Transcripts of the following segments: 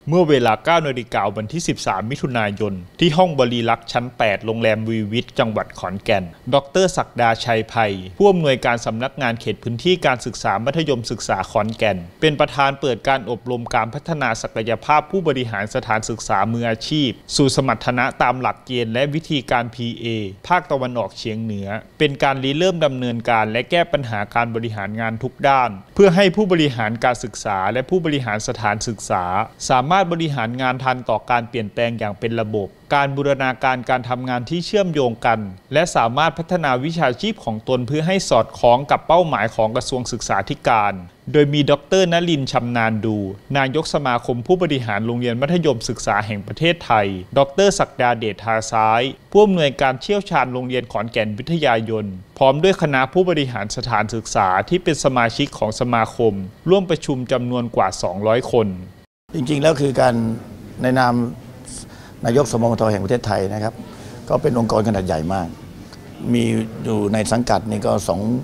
เมื่อเวลา 9 นาฬิกาวันที่ 13 มิถุนายนที่ห้องบริลักษ์ชั้น 8 โรงแรมวีวิทจังหวัดขอนแก่นดร.ศักดาชัยไพผู้อำนวยการสำนักงานเขตพื้นที่การศึกษามัธยมศึกษาขอนแก่นเป็นประธานเปิดการอบรมการพัฒนาศักยภาพผู้บริหารสถานศึกษามืออาชีพสู่สมรรถนะตามหลักเกณฑ์และวิธีการ PA ภาคตะวันออกเฉียงเหนือเป็นการริเริ่มดำเนินการและแก้ปัญหาการบริหารงานทุกด้านเพื่อให้ผู้บริหารการศึกษาและผู้บริหารสถานศึกษาสามารถบริหารงานทันต่อการเปลี่ยนแปลงอย่างเป็นระบบการบูรณาการการทำงานที่เชื่อมโยงกันและสามารถพัฒนาวิชาชีพของตนเพื่อให้สอดคล้องกับเป้าหมายของกระทรวงศึกษาธิการโดยมีดร.นลินทร์ชำนาญดูนายกสมาคมผู้บริหารโรงเรียนมัธยมศึกษาแห่งประเทศไทยดร.ศักดาเดชทาซ้ายผู้อำนวยการเชี่ยวชาญโรงเรียนขอนแก่นวิทยายนพร้อมด้วยคณะผู้บริหารสถานศึกษาที่เป็นสมาชิกของสมาคมร่วมประชุมจำนวนกว่า 200 คนจริงๆแล้วคือการในนามนายกสมมทแห่งประเทศไทยนะครับก็เป็นองค์กรขนาดใหญ่มากมีอยู่ในสังกัดนี่ก็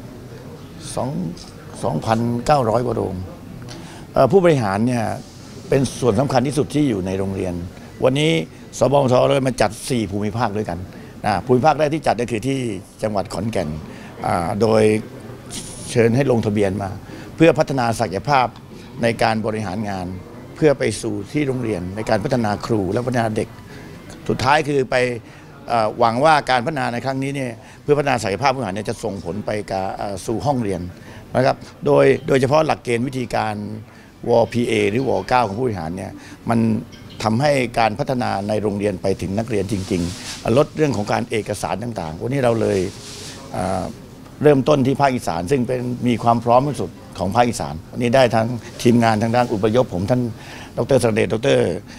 2,900 กว่าโรงผู้บริหารเนี่ยเป็นส่วนสำคัญที่สุดที่อยู่ในโรงเรียนวันนี้สมมทเลยมาจัด4ภูมิภาคด้วยกันภูมิภาคแรกที่จัดก็คือที่จังหวัดขอนแก่นโดยเชิญให้ลงทะเบียนมาเพื่อพัฒนาศักยภาพในการบริหารงานเพื่อไปสู่ที่โรงเรียนในการพัฒนาครูและพัฒนาเด็กสุดท้ายคือไปหวังว่าการพัฒนาในครั้งนี้เนี่ยเพื่อพัฒนาศักยภาพผู้บริหารเนี่ยจะส่งผลไปสู่ห้องเรียนนะครับโดยเฉพาะหลักเกณฑ์วิธีการวPA หรือว9ของผู้บริหารเนี่ยมันทำให้การพัฒนาในโรงเรียนไปถึงนักเรียนจริงๆลดเรื่องของการเอกสารต่างๆวันนี้เราเลยเริ่มต้นที่ภาคอีสานซึ่งมีความพร้อมที่สุดของภาคอีสานวันนี้ได้ทั้งทีมงานทางด้านอุปยพผมท่านดร.ศักดิ์เดชดร.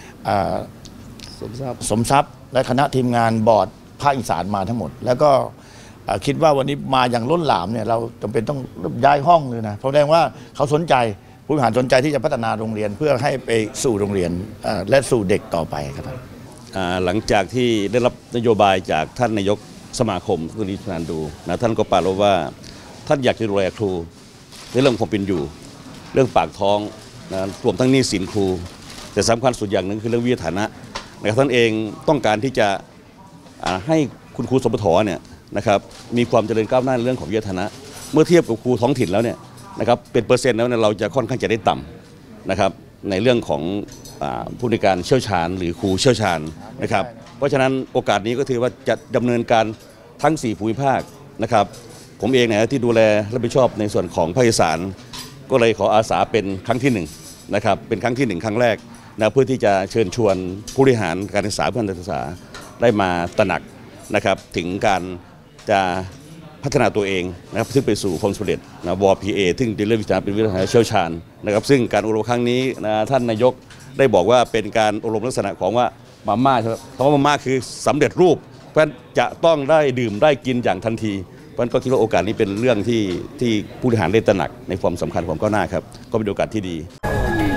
สมทรัพย์และคณะทีมงานบอร์ดภาคอีสานมาทั้งหมดแล้วก็คิดว่าวันนี้มาอย่างล้นหลามเนี่ยเราจำเป็นต้องย้ายห้องเลยนะเพราะแสดงว่าเขาสนใจผู้บริหารสนใจที่จะพัฒนาโรงเรียนเพื่อให้ไปสู่โรงเรียนและสู่เด็กต่อไปครับหลังจากที่ได้รับนโยบายจากท่านนายกสมาคมคุณนิชนันดูนะท่านก็ปรารภว่าท่านอยากจะดูแลครูในเรื่องความเป็นอยู่เรื่องปากท้องนะรวมทั้งหนี้สินครูแต่สำคัญสุดอย่างหนึ่งคือเรื่องวิทยาฐานะนะครับท่านเองต้องการที่จะให้คุณครูสปท.เนี่ยนะครับมีความเจริญก้าวหน้าในเรื่องของวิทยาฐานะเมื่อเทียบกับครูท้องถิ่นแล้วเนี่ยนะครับเป็นเปอร์เซ็นต์แล้วเนี่ยเราจะค่อนข้างจะได้ต่ำนะครับในเรื่องของผู้ในการเชี่ยวชาญหรือครูเชี่ยวชาญนะครับเพราะฉะนั้นโอกาสนี้ก็ถือว่าจะดำเนินการทั้ง4ภูมิภาคนะครับผมเองเนี่ยที่ดูแลรับผิดชอบในส่วนของภาคอีสานก็เลยขออาสาเป็นครั้งที่1นะครับเป็นครั้งที่1ครั้งแรกนะเพื่อที่จะเชิญชวนผู้บริหารการศึกษาเพื่อนการศึกษาได้มาตระหนักนะครับถึงการจะพัฒนาตัวเองนะครับซึ่งไปสู่ความสำเร็จนะวPA ซึ่งเป็นเรื่องวิชาเป็นวิชาเชี่ยวชาญนะครับซึ่งการอบรมครั้งนี้นะท่านนายกได้บอกว่าเป็นการอบรมลักษณะของว่ามาม่าคำว่ามาม่าคือสำเร็จรูปเพราะฉะนั้นจะต้องได้ดื่มได้กินอย่างทันทีเพราะฉะนั้นก็คิดว่าโอกาสนี้เป็นเรื่องที่ผู้บริหารได้ตระหนักในความสำคัญของก้าวหน้าครับก็เป็นโอกาสที่ดี